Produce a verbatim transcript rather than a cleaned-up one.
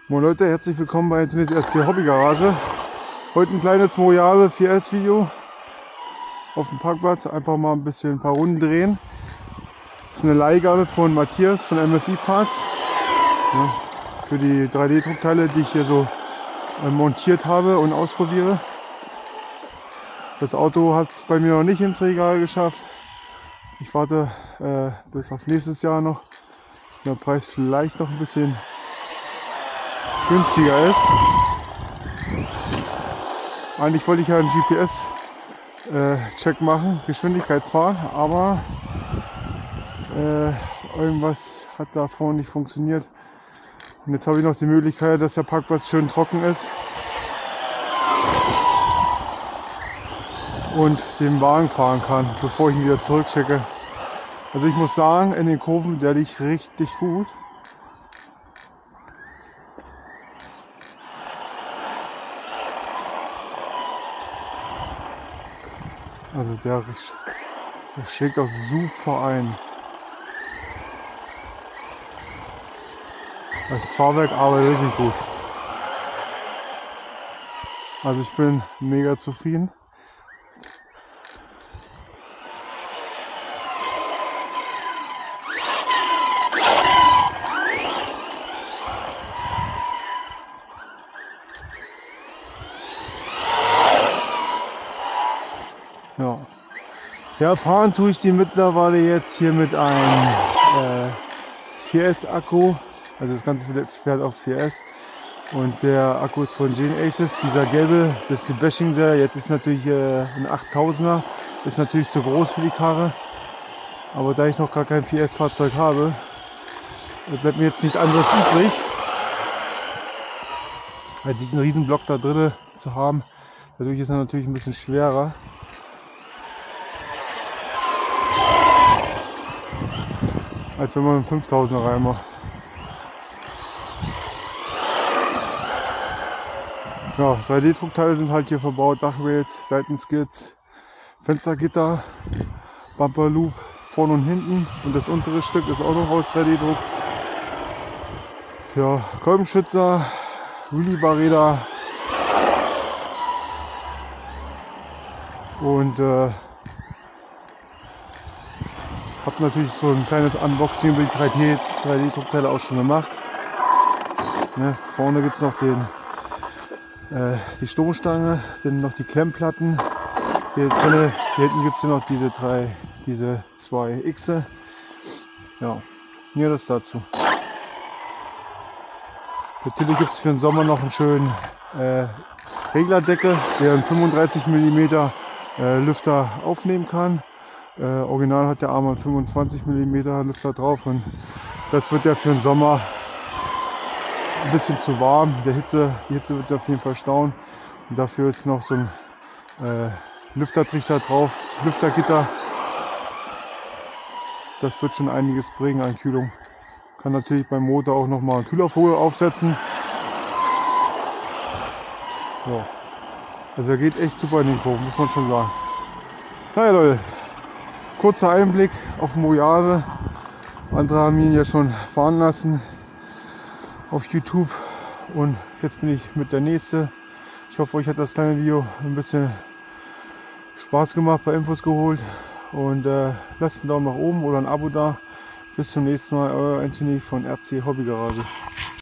Moin Leute, herzlich willkommen bei Antonis R C Hobby Garage. Heute ein kleines Mojave vier S Video auf dem Parkplatz. Einfach mal ein bisschen ein paar Runden drehen. Das ist eine Leihgabe von Matthias von M F I Parts. Ja, für die drei D Druckteile, die ich hier so äh, montiert habe und ausprobiere. Das Auto hat es bei mir noch nicht ins Regal geschafft. Ich warte äh, bis auf nächstes Jahr noch. Der Preis vielleicht noch ein bisschen günstiger ist. Eigentlich wollte ich ja einen G P S-Check machen, Geschwindigkeitsfahren, aber äh, irgendwas hat davor nicht funktioniert. Und jetzt habe ich noch die Möglichkeit, dass der Parkplatz schön trocken ist und den Wagen fahren kann, bevor ich ihn wieder zurückschicke. Also ich muss sagen, in den Kurven, der liegt richtig gut. Also der, der schlägt auch super ein. Das Fahrwerk arbeitet wirklich gut. Also ich bin mega zufrieden. Ja. Ja, fahren tue ich die mittlerweile jetzt hier mit einem äh, vier S Akku. Also das Ganze fährt auf vier S. Und der Akku ist von Genesis, dieser gelbe, das ist die Bashing-Serie. Jetzt ist natürlich äh, ein achttausender, ist natürlich zu groß für die Karre. Aber da ich noch gar kein vier S Fahrzeug habe, bleibt mir jetzt nichts anderes übrig, als diesen riesen Block da drin zu haben. Dadurch ist er natürlich ein bisschen schwerer. Als wenn man einen fünftausender reinmacht. Ja, drei D Druckteile sind halt hier verbaut, Dachrails, Seitenskits, Fenstergitter, Bumper Loop vorne und hinten und das untere Stück ist auch noch aus drei D Druck. Ja, Kolbenschützer, Wheelie-Barräder und äh, habe natürlich so ein kleines Unboxing über die drei D Druckteile auch schon gemacht. Ne, vorne gibt es noch den, äh, die Stoßstange, dann noch die Klemmplatten. Hier, drinne, hier hinten gibt es noch diese drei, diese zwei X. Ja, hier das dazu. Natürlich gibt es für den Sommer noch einen schönen äh, Reglerdeckel, der einen fünfunddreißig Millimeter äh, Lüfter aufnehmen kann. Äh, original hat der Arm einen fünfundzwanzig Millimeter Lüfter drauf und das wird ja für den Sommer ein bisschen zu warm. Der Hitze, die Hitze wird sich auf jeden Fall stauen und dafür ist noch so ein äh, Lüftertrichter drauf, Lüftergitter. Das wird schon einiges bringen an Kühlung. Kann natürlich beim Motor auch noch mal eine Kühlerfolie aufsetzen. Ja. Also er geht echt super in den Kurven, muss man schon sagen. Naja Leute. Kurzer Einblick auf Mojave. Andere haben ihn ja schon fahren lassen auf YouTube und jetzt bin ich mit der nächste. Ich hoffe, euch hat das kleine Video ein bisschen Spaß gemacht, bei Infos geholt und äh, lasst einen Daumen nach oben oder ein Abo da. Bis zum nächsten Mal, euer Anthony von R C Hobby Garage.